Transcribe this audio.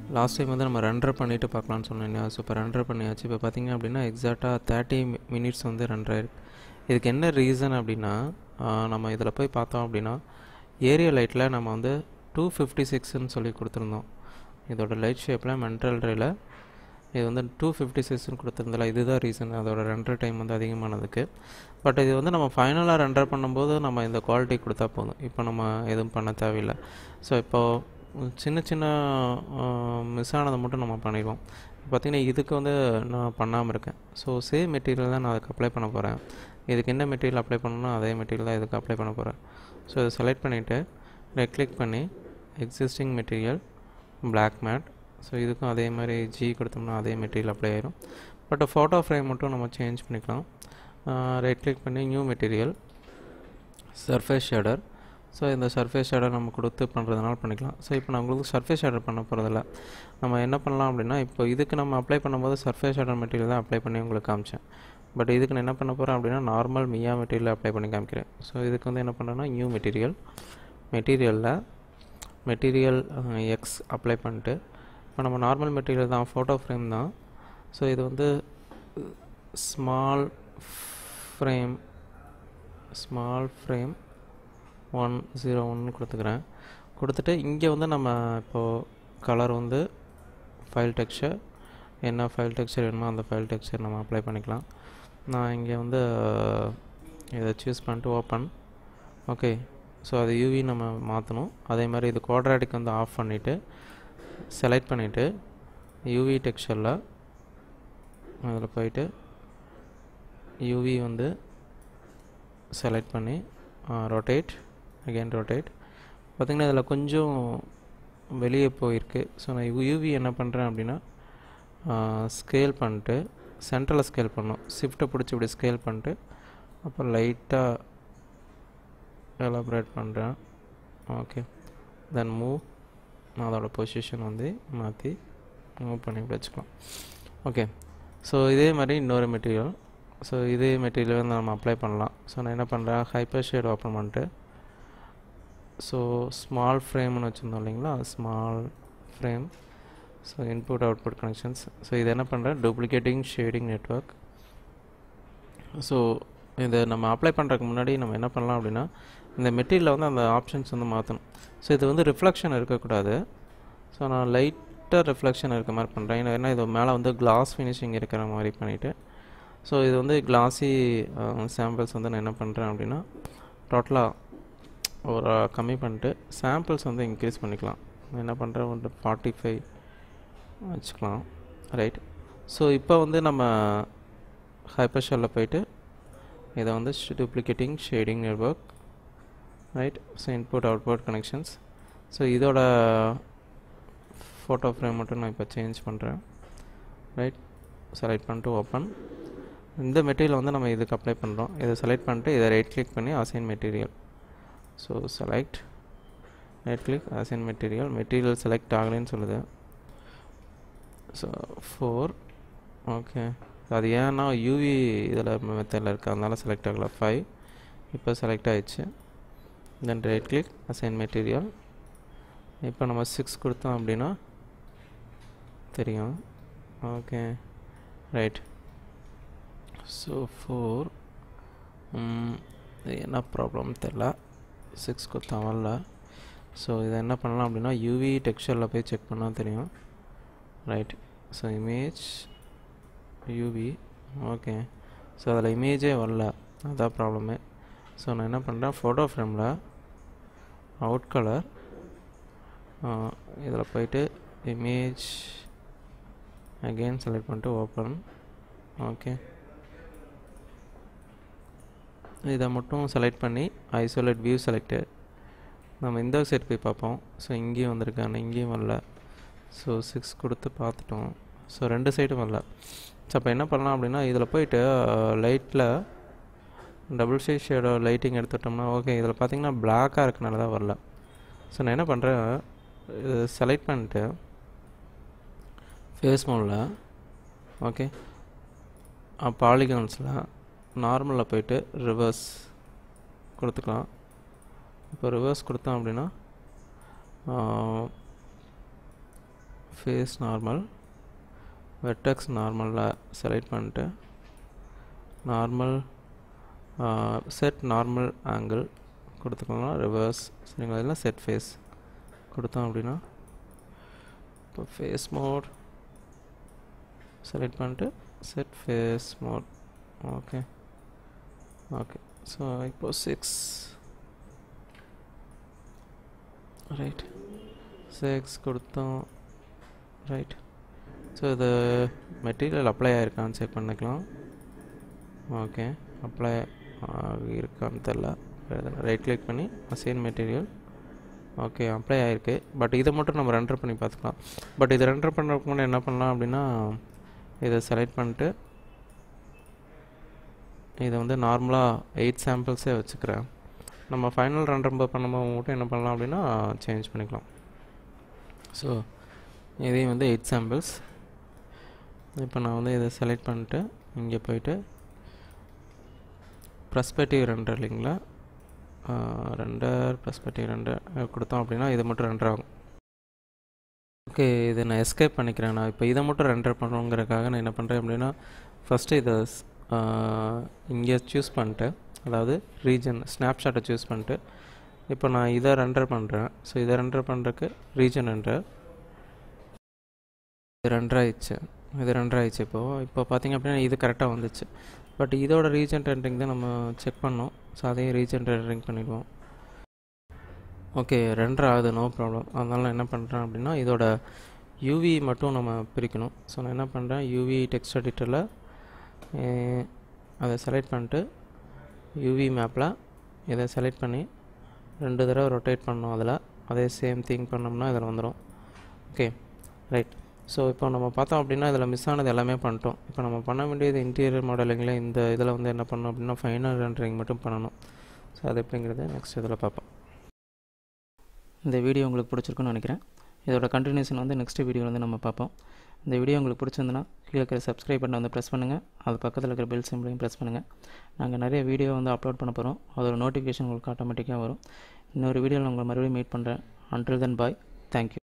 Last time வந்து நம்ம render பண்ணிவிட்டு பார்க்கலான்னு சொன்னேன். ஸோ இப்போ ரெண்டர் பண்ணியாச்சு. இப்போ பார்த்திங்க அப்படின்னா எக்ஸாக்டாக 30 மினிட்ஸ் வந்து ரெண்டர் ஆயிருக்கு. இதுக்கு என்ன ரீசன் அப்படின்னா, நம்ம இதில் போய் பார்த்தோம் அப்படின்னா ஏரியா லைட்டில் நம்ம வந்து 256ன்னு சொல்லி கொடுத்துருந்தோம். இதோட லைட் ஷேப்பில் மென்டல் ரேயில் இது வந்து 256ன்னு கொடுத்துருந்தல, இதுதான் ரீசன் அதோட ரெண்டர் டைம் வந்து அதிகமானதுக்கு. பட் இது வந்து நம்ம ஃபைனலாக ரெண்டர் பண்ணும்போது நம்ம இந்த குவாலிட்டி கொடுத்தா போதும். இப்போ நம்ம எதுவும் பண்ண தேவையில்லை. ஸோ இப்போது சின்ன சின்ன மிஸ் ஆனதை மட்டும் நம்ம பண்ணிடுவோம். பார்த்திங்கன்னா இதுக்கு வந்து நான் பண்ணாமல் இருக்கேன். ஸோ சேம் மெட்டீரியல் தான் நான் அதுக்கு அப்ளை பண்ண போகிறேன். இதுக்கு என்ன மெட்டீரியல் அப்ளை பண்ணணும்னா அதே மெட்டீரியல் தான் இதுக்கு அப்ளை பண்ண போகிறேன். ஸோ இதை செலக்ட் பண்ணிவிட்டு ரைட் கிளிக் பண்ணி existing material black matte. So இதுக்கும் அதே மாதிரி ஜி கொடுத்தோம்னா அதே மெட்டீரியல் அப்ளை ஆயிரும். பட் ஃபோட்டோ ஃப்ரேம் மட்டும் நம்ம சேஞ்ச் பண்ணிக்கலாம். ரைட் கிளிக் பண்ணி new material surface shader. So இந்த சர்ஃபேஸ் ஷேடர் நம்ம கொடுத்து பண்ணுறதுனால பண்ணிக்கலாம். ஸோ இப்போ நான் உங்களுக்கு சர்ஃபேஸ் ஷேடர் பண்ண போகிறதில்ல. நம்ம என்ன பண்ணலாம் அப்படின்னா, இப்போ இதுக்கு நம்ம அப்ளை பண்ணும்போது சர்ஃபேஸ் ஷேடர் மெட்டீரியல் தான் அப்ளை பண்ணி உங்களுக்கு காமிச்சேன். பட் இதுக்கு நான் என்ன பண்ண போகிறேன் அப்படின்னா நார்மல் மியா மெட்டீரியல் அப்ளை பண்ணி காமிக்கிறேன். ஸோ இதுக்கு வந்து என்ன பண்ணுறேன்னா நியூ மெட்டீரியலில் மெட்டீரியல் எக்ஸ் அப்ளை பண்ணிட்டு, இப்போ நம்ம நார்மல் மெட்டீரியல் தான், ஃபோட்டோ ஃப்ரேம் தான். ஸோ இது வந்து ஸ்மால் ஃப்ரேம் 101 கொடுத்துக்கிறேன். கொடுத்துட்டு இங்கே வந்து நம்ம இப்போது கலர் வந்து ஃபைல் டெக்ஸ்சர், என்ன ஃபைல் டெக்ஸ்சர் வேணுமோ அந்த ஃபைல் டெக்ஸ்சர் நம்ம அப்ளை பண்ணிக்கலாம். நான் இங்கே வந்து இதை சூஸ் பண்ணிட்டு ஓப்பன். ஓகே, ஸோ அது யூவி நம்ம மாற்றணும். அதே மாதிரி இது குவாட்ராட்டிக் வந்து ஆஃப் பண்ணிவிட்டு செலக்ட் பண்ணிவிட்டு யூவி டெக்ஸ்சரில் அதில் போயிட்டு யூவி வந்து செலக்ட் பண்ணி ரொட்டேட், அகெயின் ரொட்டேட். பார்த்திங்கன்னா இதில் கொஞ்சம் வெளியே போயிருக்கு. ஸோ நான் யூவி என்ன பண்ணுறேன் அப்படின்னா ஸ்கேல் பண்ணிட்டு சென்டரில் ஸ்கேல் பண்ணணும். ஷிஃப்ட்டை பிடிச்சி இப்படி ஸ்கேல் பண்ணிட்டு அப்புறம் லைட்டாக எலாபரேட் பண்ணுறேன். Okay, then move. நான் அதோடய பொசிஷன் வந்து மாற்றி மூவ் பண்ணி வச்சுக்கலாம். ஓகே, ஸோ இதே மாதிரி இன்னொரு மெட்டீரியல். ஸோ இதே மெட்டீரியல் வந்து நம்ம அப்ளை பண்ணலாம். ஸோ நான் என்ன பண்ணுறேன், ஹைப்பர் ஷேட் ஓப்பன் பண்ணிட்டு, ஸோ ஸ்மால் ஃப்ரேம்னு வச்சுருந்தோம் இல்லைங்களா, small frame. So input output connections. So இது என்ன பண்ணுறேன், டூப்ளிகேட்டிங் ஷேடிங் நெட்வொர்க். ஸோ இதை நம்ம அப்ளை பண்ணுறதுக்கு முன்னாடி நம்ம என்ன பண்ணலாம் அப்படின்னா இந்த மெட்டீரியலில் வந்து அந்த ஆப்ஷன்ஸ் வந்து மாற்றணும். ஸோ இது வந்து ரிஃப்ளெக்ஷன் இருக்கக்கூடாது. ஸோ நான் லைட்டாக ரிஃப்ளெக்ஷன் இருக்க மாதிரி பண்ணுறேன். ஏன்னா இது மேலே வந்து கிளாஸ் ஃபினிஷிங் இருக்கிற மாதிரி பண்ணிவிட்டு, ஸோ இது வந்து கிளாஸி சாம்பிள்ஸ் வந்து நான் என்ன பண்ணுறேன் அப்படின்னா டோட்டலாக ஒரு கம்மி பண்ணிட்டு சாம்பிள்ஸ் வந்து இன்க்ரீஸ் பண்ணிக்கலாம். நான் என்ன பண்ணுறேன், ஒரு 45 வச்சுக்கலாம். ரைட். ஸோ இப்போ வந்து நம்ம ஹைப்பர் ஷேலில் போயிட்டு இதை வந்து duplicating shading network. Right. So input output connections. So இதோட ஃபோட்டோ ஃப்ரேம் மட்டும் நான் இப்போ சேஞ்ச் பண்ணுறேன். ரைட். செலக்ட் பண்ணிட்டு ஓப்பன். இந்த மெட்டீரியல் வந்து நம்ம இதுக்கு அப்ளை பண்ணுறோம். இதை செலக்ட் பண்ணிட்டு இதை ரைட் கிளிக் பண்ணி assign material. So select, right click, assign material select ஆகலைன்னு சொல்லுது. ஸோ 4. ஓகே, அது ஏன்னா யூவி இதில் மெத்தடில் இருக்குது, அதனால செலக்ட் ஆகலை. 5 இப்போ செலக்ட் ஆகிடுச்சு. Then right click, assign material. இப்போ நம்ம 6 கொடுத்தோம் அப்படின்னா தெரியும். Okay, right. ஸோ 4 என்ன ப்ராப்ளம் தெரில, 6 கொடுத்தா வரல. ஸோ இதை என்ன பண்ணலாம் அப்படின்னா யூவி டெக்ஸ்சரில் போய் செக் பண்ணால் தெரியும். Right. So image UV. Okay, so அதில் இமேஜே வரல, அதுதான் ப்ராப்ளமே. ஸோ நான் என்ன பண்ணுறேன், ஃபோட்டோ ஃப்ரேமில் அவுட் கலர் இதில் போயிட்டு இமேஜ் அகெயின் செலக்ட் பண்ணிட்டு ஓப்பன். ஓகே, இதை மட்டும் செலக்ட் பண்ணி ஐசோலேட் வியூ செலக்டட். நம்ம இந்த சைட் போய் பார்ப்போம். ஸோ இங்கேயும் வந்திருக்கு, ஆனால் இங்கேயும் வரல. ஸோ 6 கொடுத்து பார்த்துட்டோம். ஸோ 2 சைடும் வரல. ஸோ அப்போ என்ன பண்ணலாம் அப்படின்னா இதில் போயிட்டு லைட்டில் டபுள் சைட் ஷேடோ லைட்டிங் எடுத்துட்டோம்னா ஓகே, இதில் பார்த்திங்கன்னா பிளாக்காக இருக்கனால தான் வரல. ஸோ நான் என்ன பண்ணுறேன், இது செலக்ட் பண்ணிட்டு ஃபேஸ் மோடில் ஓகே பாலிகான்ஸில் நார்மலில் போயிட்டு ரிவர்ஸ் கொடுத்துக்கலாம். இப்போ ரிவர்ஸ் கொடுத்தோம் அப்படின்னா ஃபேஸ் நார்மல், வெர்டெக்ஸ் நார்மலில் செலக்ட் பண்ணிட்டு நார்மல் செட் நார்மல் ஆங்கிள் கொடுத்துக்கலாம், ரிவர்ஸ் சரிங்களா, இல்லை செட் ஃபேஸ் கொடுத்தோம் அப்படின்னா இப்போ ஃபேஸ் மோட் செலக்ட் பண்ணிட்டு set face mode. Okay okay so இப்போ 6 ரைட் 6 கொடுத்தோம் ரைட். ஸோ இது மெட்டீரியல் அப்ளை ஆகிருக்கான்னு செக் பண்ணிக்கலாம். ஓகே அப்ளை இருக்கான்னு தெரில, ரைட் கிளிக் பண்ணி அசைன் மெட்டீரியல். ஓகே அப்ளை ஆகிருக்கு. பட் இதை மட்டும் நம்ம ரெண்டர் பண்ணி பார்த்துக்கலாம். பட் இதை ரெண்டர் பண்ணுறதுக்கு முன்னாடி என்ன பண்ணலாம் அப்படின்னா இதை செலக்ட் பண்ணிட்டு இதை வந்து நார்மலாக 8 சாம்பிள்ஸே வச்சுக்கிறேன். நம்ம ஃபைனல் ரெண்டர் பண்ணும்போது மட்டும் என்ன பண்ணலாம் அப்படின்னா சேஞ்ச் பண்ணிக்கலாம். ஸோ இதையும் வந்து 8 சாம்பிள்ஸ். இப்போ நான் வந்து இதை செலக்ட் பண்ணிட்டு இங்கே போயிட்டு ப்ரெஸ்பெக்டிவ் ரெண்டர் இல்லைங்களா, ரெண்டர் ப்ரெஸ்பெக்டிவ் ரெண்டர் கொடுத்தோம் அப்படின்னா இது மட்டும் ரெண்டர் ஆகும். ஓகே இதை நான் எஸ்கேப் பண்ணிக்கிறேன். நான் இப்போ இதை மட்டும் ரெண்டர் பண்ணுறோங்கிறதுக்காக நான் என்ன பண்ணுறேன் அப்படின்னா ஃபஸ்ட்டு இதை இங்கே சூஸ் பண்ணிட்டு, அதாவது ரீஜன் ஸ்னாப்ஷாட்டை சூஸ் பண்ணிட்டு இப்போ நான் இதை ரெண்டர் பண்ணுறேன். ஸோ இதை ரெண்டர் பண்ணுறதுக்கு ரீஜன் ரெண்டர் இது ரெண்டர் ஆயிடுச்சு. இப்போ பார்த்திங்க அப்படின்னா இது கரெக்டாக வந்துச்சு. பட் இதோட ரீஜன் ரெண்டரிங் தான் நம்ம செக் பண்ணோம். ஸோ அதையும் ரீஜன் ரெண்டரிங் பண்ணிவிடுவோம். ஓகே ரெண்டர் ஆகுது, நோ ப்ராப்ளம். அதனால நான் என்ன பண்ணுறேன் அப்படின்னா இதோட யூவி மட்டும் நம்ம பிரிக்கணும். ஸோ நான் என்ன பண்ணுறேன், யூவி டெக்ஸ்ட் எடிட்டரில் அதை செலக்ட் பண்ணிட்டு யூவி மேப்பில் இதை செலக்ட் பண்ணி 2 தடவை ரொட்டேட் பண்ணோம். அதில் அதே சேம் திங் பண்ணோம்னா இதில் வந்துடும். Okay right. ஸோ இப்போ நம்ம பார்த்தோம் அப்படின்னா இதில் மிஸ் ஆனது எல்லாமே பண்ணிட்டோம். இப்போ நம்ம பண்ண வேண்டியது இன்டீரியர் மாடலிங்கில் இந்த இதில் வந்து என்ன பண்ணணும் அப்படின்னா ஃபைனல் ரெண்டரிங் மட்டும் பண்ணணும். ஸோ அது எப்படிங்கிறது நெக்ஸ்ட் இதில் பார்ப்போம். இந்த வீடியோ உங்களுக்கு பிடிச்சிருக்குன்னு நினைக்கிறேன். இதோட கண்டினியூஷன் வந்து நெக்ஸ்ட் வீடியோ வந்து நம்ம பார்ப்போம். இந்த வீடியோ உங்களுக்கு பிடிச்சிருந்துன்னா கீழே இருக்கிற சப்ஸ்கிரைப் பட்டனை வந்து ப்ரெஸ் பண்ணுங்கள். அது பக்கத்தில் இருக்கிற பெல் சிம்பிளையும் ப்ரெஸ் பண்ணுங்கள். நாங்கள் நிறைய வீடியோ வந்து அப்லோட் பண்ண போகிறோம். அதோட நோட்டிஃபிகேஷன் உங்களுக்கு ஆட்டோமேட்டிக்காக வரும். இன்னொரு வீடியோவில் உங்களை மறுபடியும் மீட் பண்ணுறேன். Until then bye, thank you.